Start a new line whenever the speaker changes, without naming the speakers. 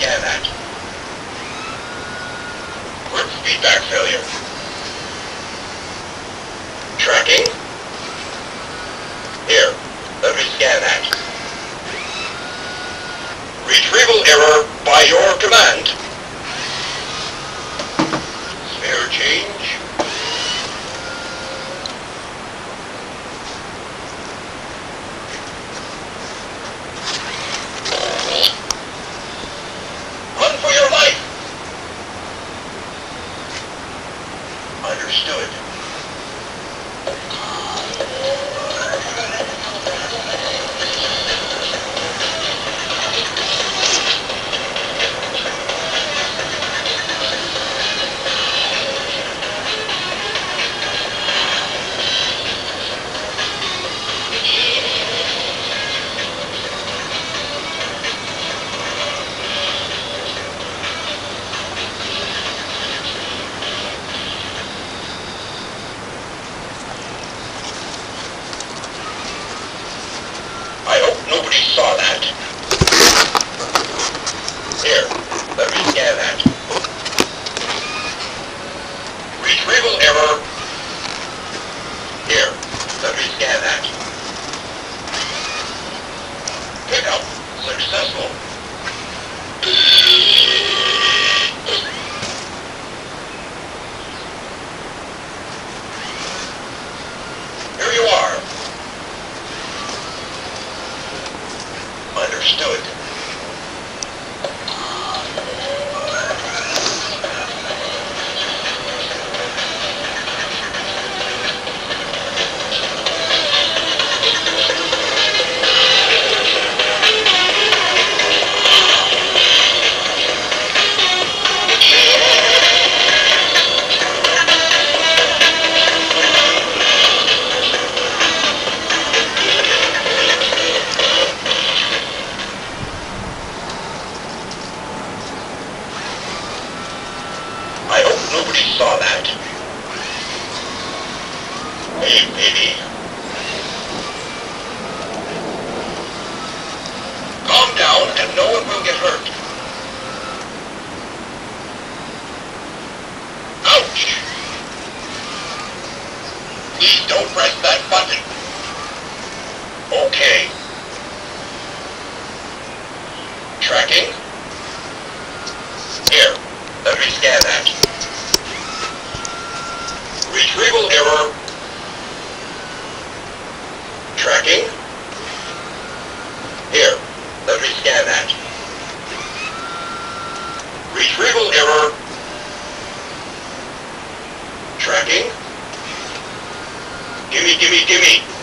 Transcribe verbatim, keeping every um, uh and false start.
scan that. Quick feedback failure. Tracking. Here, let me scan that. Retrieval error by your command. Spare change. Run for your life. Understood. Nobody saw that. Here, let me scan that. Retrieval error. Here, let me scan that. Pickup successful. Here you are. Understood. I hope nobody saw that. Hey, baby. Calm down and no one will get hurt. Ouch! Please don't press that button. Okay. Tracking. Here, let me scan that. Retrieval error. Tracking. Here, let me scan that. Retrieval error. Tracking. Gimme, gimme, gimme.